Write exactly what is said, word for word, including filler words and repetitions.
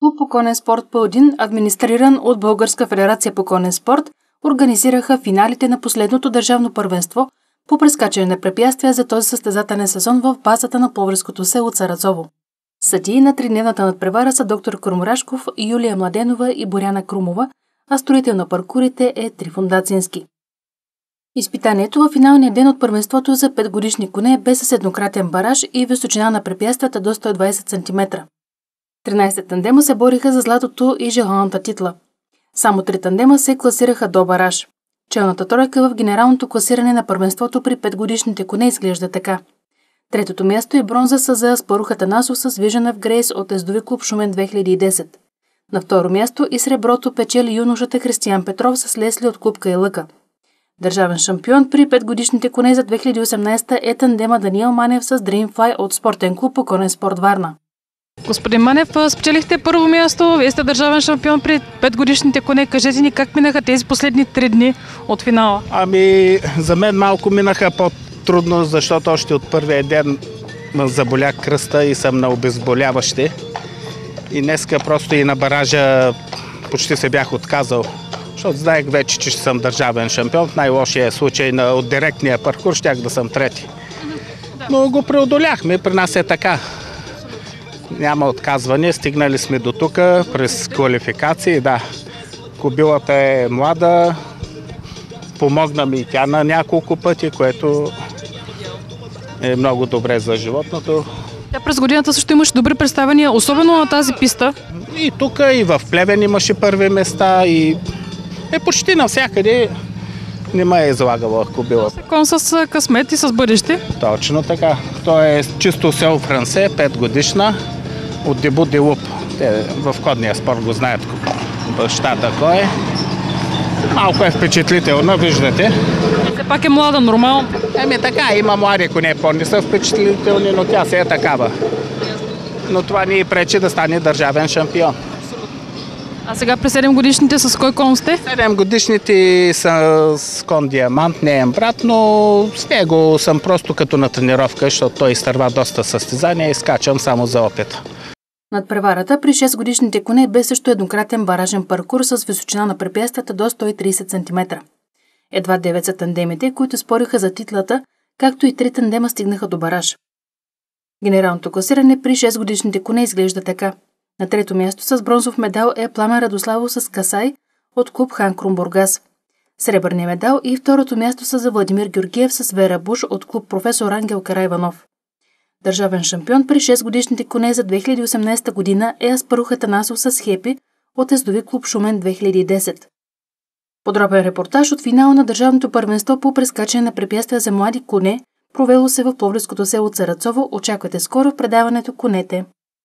Клуб по конен спорт Пълдин, администриран от Българска федерация по конен спорт, организираха финалите на последното държавно първенство по прескачане на препятствия за този състезателен сезон в базата на пловдивското село Царацово. Съдии на тридневната надпревара са доктор Круморашков, Юлия Младенова и Боряна Крумова, а строител на паркурите е Трифон Дацински. Изпитанието във финалния ден от първенството за петгодишни коне бе с еднократен бараж и височина на препятствията до сто и двадесет сантиметра. тринадесет тандема се бориха за златото и желаната титла. Само три тандема се класираха до бараж. Челната тройка в генералното класиране на първенството при петгодишните коне изглежда така. Третото място и бронза са за Аспарух Атанасов с Vision of Grace от ездови клуб Шумен две хиляди и десет. На второ място и среброто печели юношата Християн Петров с Лесли от клуб Кайлъка. Държавен шампион при петгодишните коне за две хиляди и осемнадесета е тандема Даниел Манев с Dreamfly от спортен клуб по конен спорт Варна. Господин Манев, спечелихте първо място, вие сте държавен шампион при петгодишните коне. Кажете ни как минаха тези последни три дни от финала? Ами, за мен малко минаха по-трудно, защото още от първия ден заболях кръста и съм на обезболяващи. И днеска просто и на баража почти се бях отказал, защото знаех вече, че ще съм държавен шампион. В най-лошия случай на, от директния паркур щях да съм трети. Но го преодоляхме, при нас е така. Няма отказване, стигнали сме до тук през квалификации, да. Кобилата е млада, помогна ми и тя на няколко пъти, което е много добре за животното. Тя през годината също имаше добри представяния, особено на тази писта. И тук, и в Плевен имаше първи места, и е почти навсякъде не ме е излагала кобилата. Кон с късмет и с бъдеще. Точно така. Той е чисто село Франсе, пет годишна, от Дебу Делуп. Те в кодния спорт го знаят бащата кой е. Малко е впечатлително, виждате. Все пак е млада, нормално. Еми така, има млади коне, по-не са впечатлителни, но тя се е такава. Но това ни пречи да стане държавен шампион. А сега при седем годишните с кой кон сте? седем годишните са с кон Диамант, не е брат, но с него съм просто като на тренировка, защото той изтърва доста състезания и скачам само за опит. Надпреварата при шест годишните коне бе също еднократен баражен паркур с височина на препятствията до сто и тридесет сантиметра. Едва девет са тандемите, които спориха за титлата, както и три тандема стигнаха до бараж. Генералното класиране при шест годишните коне изглежда така. На трето място с бронзов медал е Пламен Радославов с Касай от клуб Хан Крум Бургас. Сребърния медал и второто място са за Владимир Георгиев с Вера Буш от клуб Професор Ангел Карайванов. Държавен шампион при шест годишните коне за две хиляди и осемнадесета година е Аспарух Атанасов с Хепи от ездови клуб Шумен две хиляди и десет. Подробен репортаж от финала на държавното първенство по прескачане на препятствия за млади коне, провело се в пловдивското село Царацово. Очаквате скоро в предаването Конете.